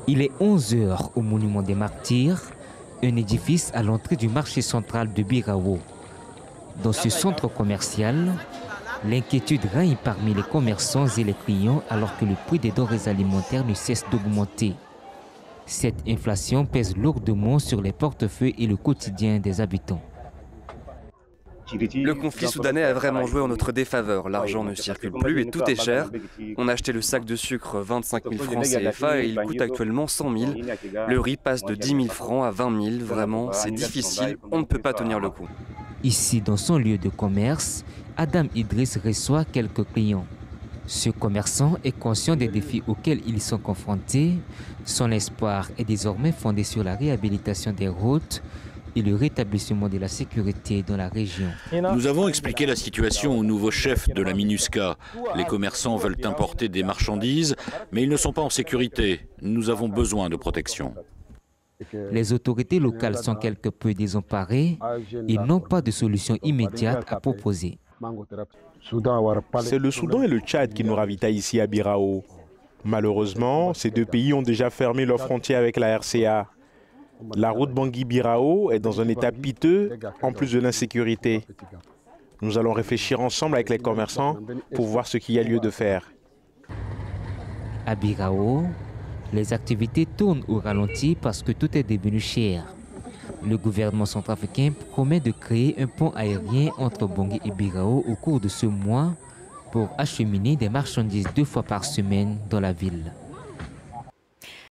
Il est 11 heures au Monument des Martyrs, un édifice à l'entrée du marché central de Birao. Dans ce centre commercial, l'inquiétude règne parmi les commerçants et les clients alors que le prix des denrées alimentaires ne cesse d'augmenter. Cette inflation pèse lourdement sur les portefeuilles et le quotidien des habitants. Le conflit soudanais a vraiment joué en notre défaveur. L'argent ne circule plus et tout est cher. On a acheté le sac de sucre 25 000 francs CFA et il coûte actuellement 100 000. Le riz passe de 10 000 francs à 20 000. Vraiment, c'est difficile. On ne peut pas tenir le coup. Ici, dans son lieu de commerce, Adam Idriss reçoit quelques clients. Ce commerçant est conscient des défis auxquels ils sont confrontés. Son espoir est désormais fondé sur la réhabilitation des routes et le rétablissement de la sécurité dans la région. Nous avons expliqué la situation au nouveau chef de la MINUSCA. Les commerçants veulent importer des marchandises, mais ils ne sont pas en sécurité. Nous avons besoin de protection. Les autorités locales sont quelque peu désemparées et n'ont pas de solution immédiate à proposer. C'est le Soudan et le Tchad qui nous ravitaillent ici à Birao. Malheureusement, ces deux pays ont déjà fermé leurs frontières avec la RCA. La route Bangui-Birao est dans un état piteux, en plus de l'insécurité. Nous allons réfléchir ensemble avec les commerçants pour voir ce qu'il y a lieu de faire. À Birao, les activités tournent au ralenti parce que tout est devenu cher. Le gouvernement centrafricain promet de créer un pont aérien entre Bangui et Birao au cours de ce mois pour acheminer des marchandises 2 fois par semaine dans la ville.